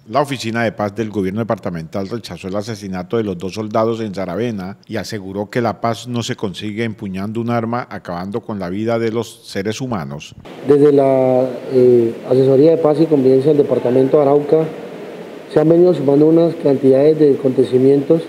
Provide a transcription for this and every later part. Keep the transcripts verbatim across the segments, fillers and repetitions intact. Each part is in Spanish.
La Oficina de Paz del Gobierno Departamental rechazó el asesinato de los dos soldados en Saravena y aseguró que la paz no se consigue empuñando un arma, acabando con la vida de los seres humanos. Desde la eh, Asesoría de Paz y Convivencia del Departamento de Arauca se han venido sumando unas cantidades de acontecimientos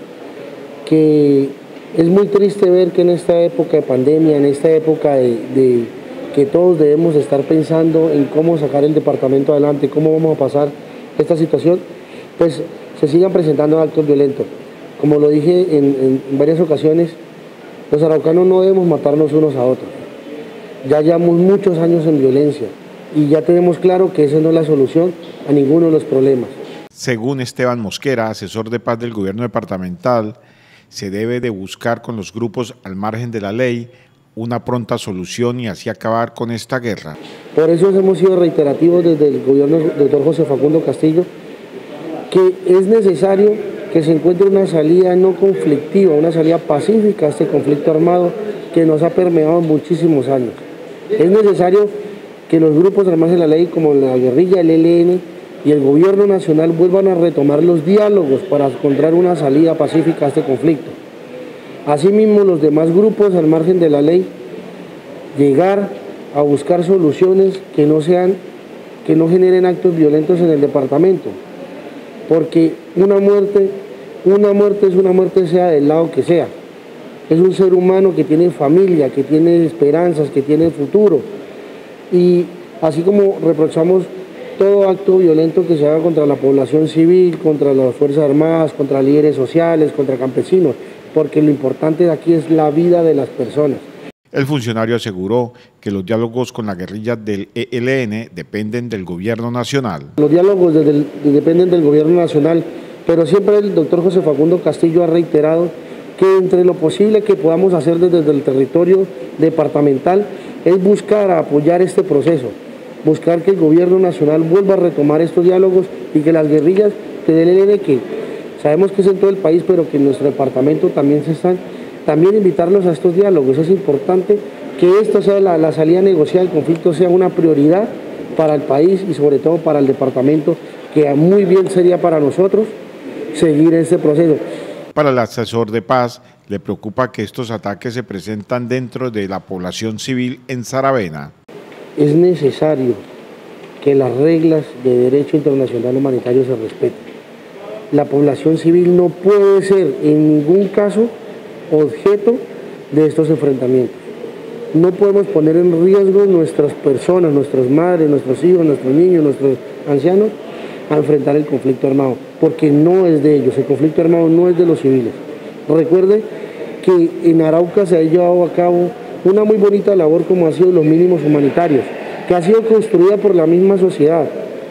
que es muy triste ver que en esta época de pandemia, en esta época de, de que todos debemos estar pensando en cómo sacar el departamento adelante, cómo vamos a pasar esta situación, pues se sigan presentando actos violentos. Como lo dije en, en varias ocasiones, los araucanos no debemos matarnos unos a otros. Ya llevamos muchos años en violencia y ya tenemos claro que esa no es la solución a ninguno de los problemas. Según Esteban Mosquera, asesor de paz del gobierno departamental, se debe de buscar con los grupos al margen de la ley una pronta solución y así acabar con esta guerra. Por eso hemos sido reiterativos desde el gobierno del doctor José Facundo Castillo, que es necesario que se encuentre una salida no conflictiva, una salida pacífica a este conflicto armado que nos ha permeado muchísimos años. Es necesario que los grupos al margen de la ley como la guerrilla, el E L N y el gobierno nacional vuelvan a retomar los diálogos para encontrar una salida pacífica a este conflicto. Asimismo, los demás grupos al margen de la ley, llegar a buscar soluciones que no sean, que no generen actos violentos en el departamento, porque una muerte, una muerte es una muerte sea del lado que sea. Es un ser humano que tiene familia, que tiene esperanzas, que tiene futuro. Y así como reprochamos todo acto violento que se haga contra la población civil, contra las Fuerzas Armadas, contra líderes sociales, contra campesinos, porque lo importante de aquí es la vida de las personas. El funcionario aseguró que los diálogos con la guerrilla del E L N dependen del gobierno nacional. Los diálogos desde el, dependen del gobierno nacional, pero siempre el doctor José Facundo Castillo ha reiterado que entre lo posible que podamos hacer desde el territorio departamental es buscar apoyar este proceso, buscar que el gobierno nacional vuelva a retomar estos diálogos y que las guerrillas del E L N, que sabemos que es en todo el país, pero que en nuestro departamento también se están, también invitarlos a estos diálogos. Es importante que esto sea la, la salida negociada del conflicto, sea una prioridad para el país y sobre todo para el departamento, que muy bien sería para nosotros seguir este proceso. Para el asesor de paz, le preocupa que estos ataques se presentan dentro de la población civil en Saravena. Es necesario que las reglas de derecho internacional humanitario se respeten. La población civil no puede ser en ningún caso objeto de estos enfrentamientos. No podemos poner en riesgo nuestras personas, nuestras madres, nuestros hijos, nuestros niños, nuestros ancianos a enfrentar el conflicto armado, porque no es de ellos, el conflicto armado no es de los civiles. Recuerde que en Arauca se ha llevado a cabo una muy bonita labor como ha sido los mínimos humanitarios, que ha sido construida por la misma sociedad.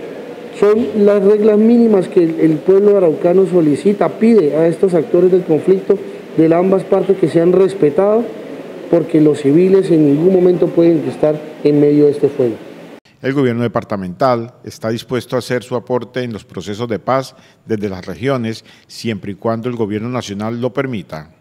Son las reglas mínimas que el pueblo araucano solicita, pide a estos actores del conflicto de ambas partes que sean respetados, porque los civiles en ningún momento pueden estar en medio de este fuego. El gobierno departamental está dispuesto a hacer su aporte en los procesos de paz desde las regiones, siempre y cuando el gobierno nacional lo permita.